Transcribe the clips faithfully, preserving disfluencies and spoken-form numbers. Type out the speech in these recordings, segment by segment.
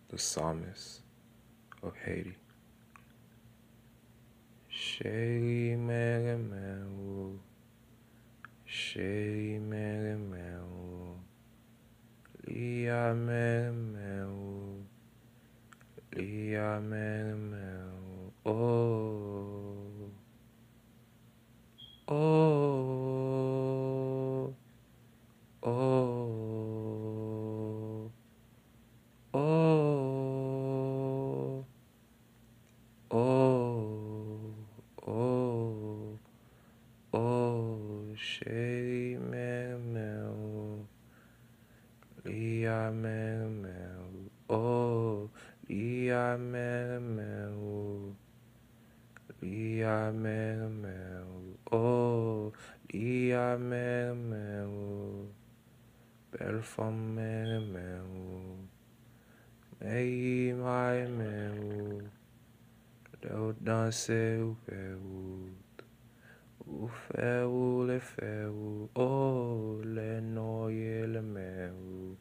the psalmist of Haiti. Shei meremeu, Shei meremeu, Lia meremeu, Lia meremeu, oh, oh, oh, oh, oh, oh, oh, Shei meremeu, Lia meremeu, oh, Lia meremeu, Lia meremeu, oh, Lia meremeu, belle femme meremeu, mei mai meu, deu danser o peu, o feu, le feu, oh, le noie le meu,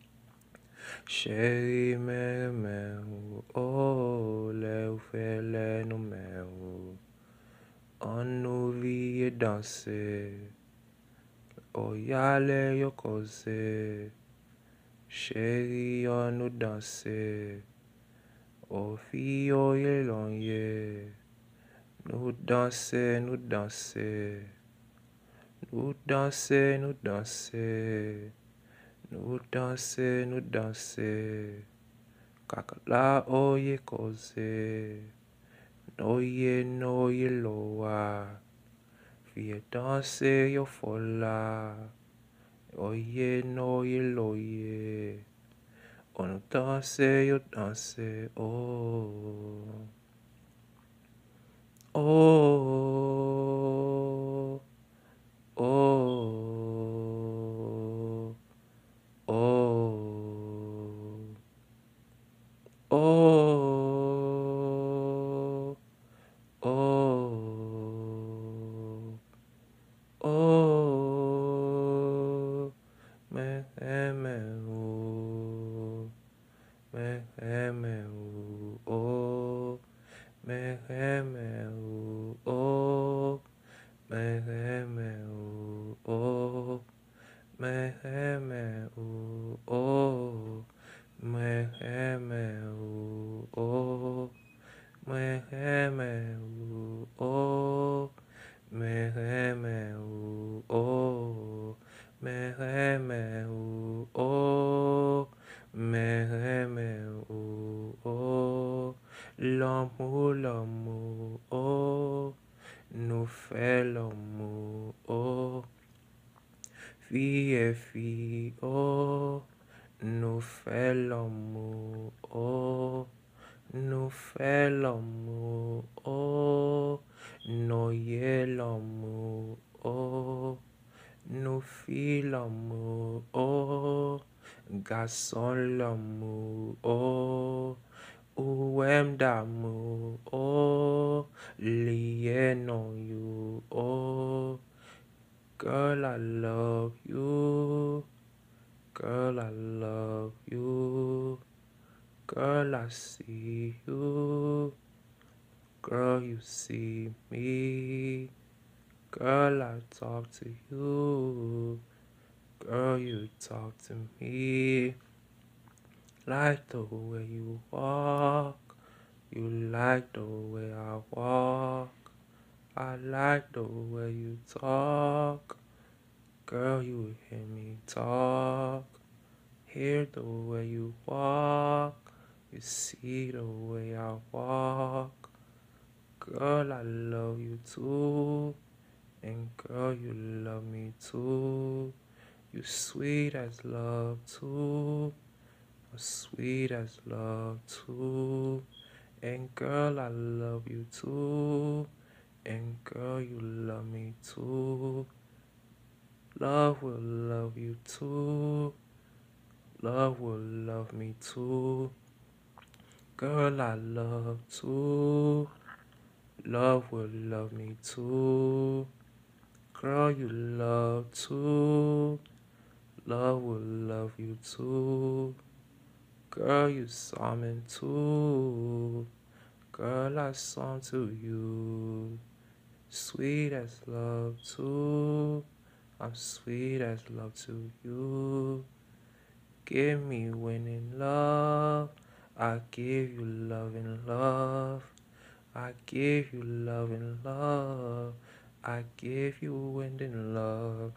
Shei meremeu, oh, le fait le no meu, on nous vit danser, oh, yale yo cause, chérie, on nous danser, oh, fille, oh, ye long ye, nous danser, nous danser, nous danser, nous danser, nous danser, nous danser, kakala, oh, ye cause, no ye, no ye loa, fille danser, yo fola, oye, no ye loye, on danse, yo danse, oh, oh, oh, oh, oh, oh, oh, me, me, oh, me, me, oh, me, me, oh, me, me, oh, me, me, oh, me, me, oh, me, me, oh, me, me, oh, me, me, oh, me, me, oh, l'amour, l'amour, oh, nous fait l'amour, oh, fille et fille, oh, nous fait l'amour, oh, nous fait l'amour, oh, noyer l'amour, oh, nous fit l'amour, oh, garçon l'amour, oh, ou aime d'amour, oh, lié non you, oh, girl I love you, girl I love you, girl I see you, girl you see me, girl I talk to you, girl you talk to me, like the way you walk, you like the way I walk, I like the way you talk, girl you hear me talk, hear the way you walk, you see the way I walk, girl I love you too, and girl you love me too, you sweet as love too, sweet as love too, and girl I love you too, and girl you love me too, love will love you too, love will love me too, girl I love too, love will love me too, girl you love too, love will love you too, Girl, you saw me too. Girl, I saw to you. Sweet as love too. I'm sweet as love to you. Give me winning love. I give you love and love. I give you love and love. I give you winning love.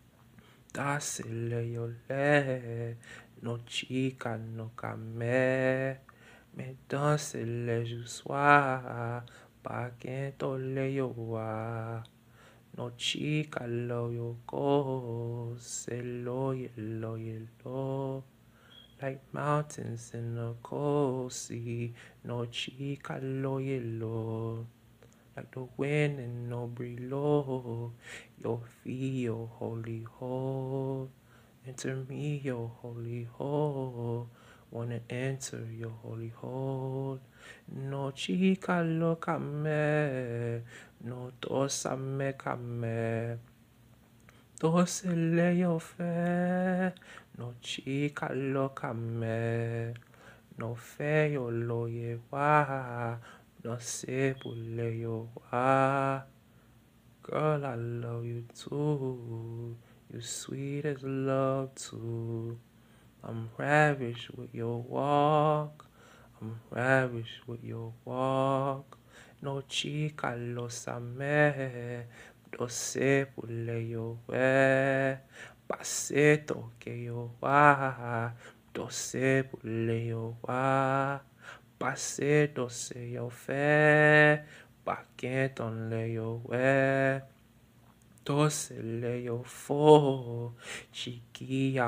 Dásele yo le, no chica no camé. Me dansele ju soir, pa quien tole yo wa. No chica lo yo go, se lo yellow yellow. Like mountains in the cold sea, no chica lo yellow. Like the wind in no below, yo feel holy hold. Enter me, your holy hold. Wanna enter your holy hold. No chica loca me, no tosa me kame. Tosele yo fe, no chica loca me. No fe yo lo lleva, no se pule yo wa. Girl, I love you too. You sweet as love too. I'm ravished with your walk. I'm ravished with your walk. No chica lo same. No se pule yo we. Paseto que yo wa. No se pule yo wa. Paseto se yo fe. Pa quien ton le yo we. Tosele yo fo, chiquilla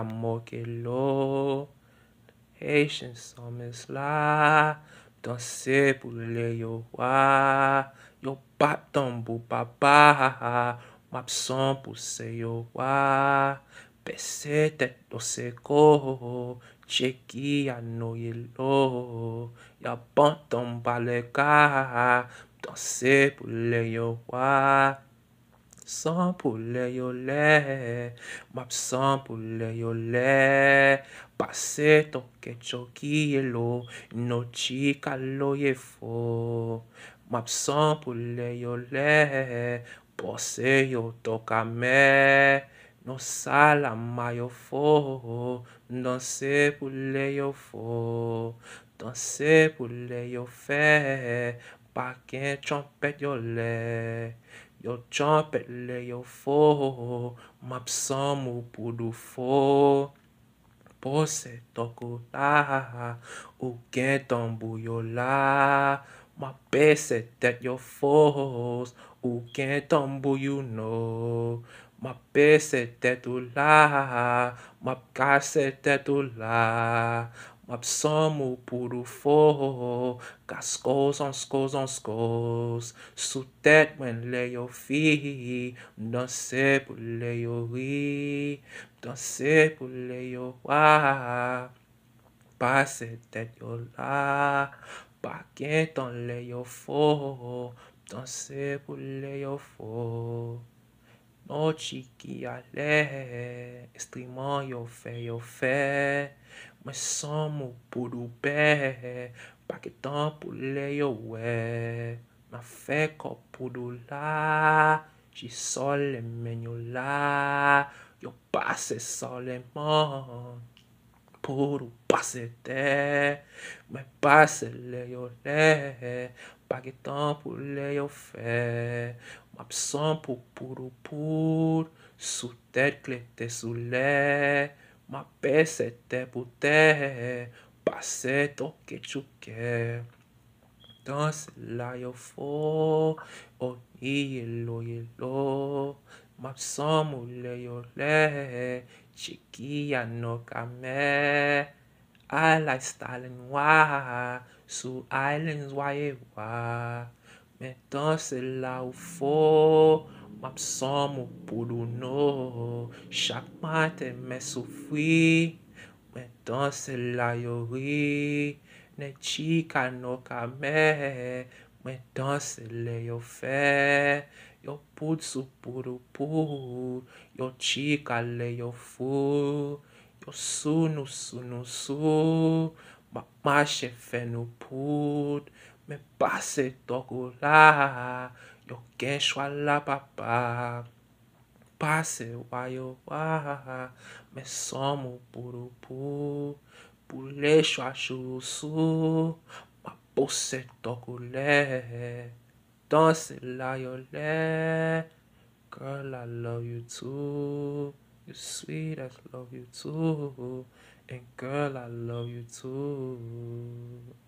moquelo. Haitian summers la, danser pour le yo wa. Yo baton bu papa, m'absent pour se yo wa. Pese tet do se ko, chiquilla no yelo. Ya banton baleka, danser pour le yo wa. Sans poulet yo le, map sans poulet yo le. Pase toke choki yelo, no chica lo ye fo. Map sans poulet yo le, pose yo toka me. No sala mayo fo, danse poulet yo fo. Danse poulet yo fe, pa ken trompet yo le. Yo trumpet le yo fo, map samu pudu fo. Pose toko la, ou gen tambu yo la. Ma pese tet yo fos, ou gen tambu you know. Ma pese tet ou la, ma kase tet ou la. Map samu pudu fo, cascos on scos on scos. Sous tête when le yo fi, danser pour le yo ri, danser pour le yo wa. Passe tête yo la, pa quien ton le yo fo, danser pour le yo fo. No chiquilla le, streamant yo fe yo fe. Mwen son mou pou do pe, pa ke tan pou le yo we. Ma fe kop pou do la, ji sol le men yo la. Yo pase soleman, pou do pase te. Mwen pase le yo le, pa ke tan pou le yo fe. Map son pou pou do pou, sou tet klete sou le. Ma pese te pou te, pase toke chuke. Danse la yo fo, o ni yelo yelo. Ma samu le yo le, chiquilla no kame. I like styling wa, sous islands wa ye wa. Me danse la ou fo, map samu pudu no. Chaque matin me souffri, me danse la yo ri. Ne chica no kame, me danse le yo fe. Yo put su pudu pu, yo chica le yo fu. Yo sunu sunu su, Ma chefe no put, me passe toco lá, yo que la papa. Passe wayo wa, me somo puro pu, pule acho su, ma pose toco le, danse la yo le. Girl, I love you too. You're sweet, I love you too. And girl, I love you too.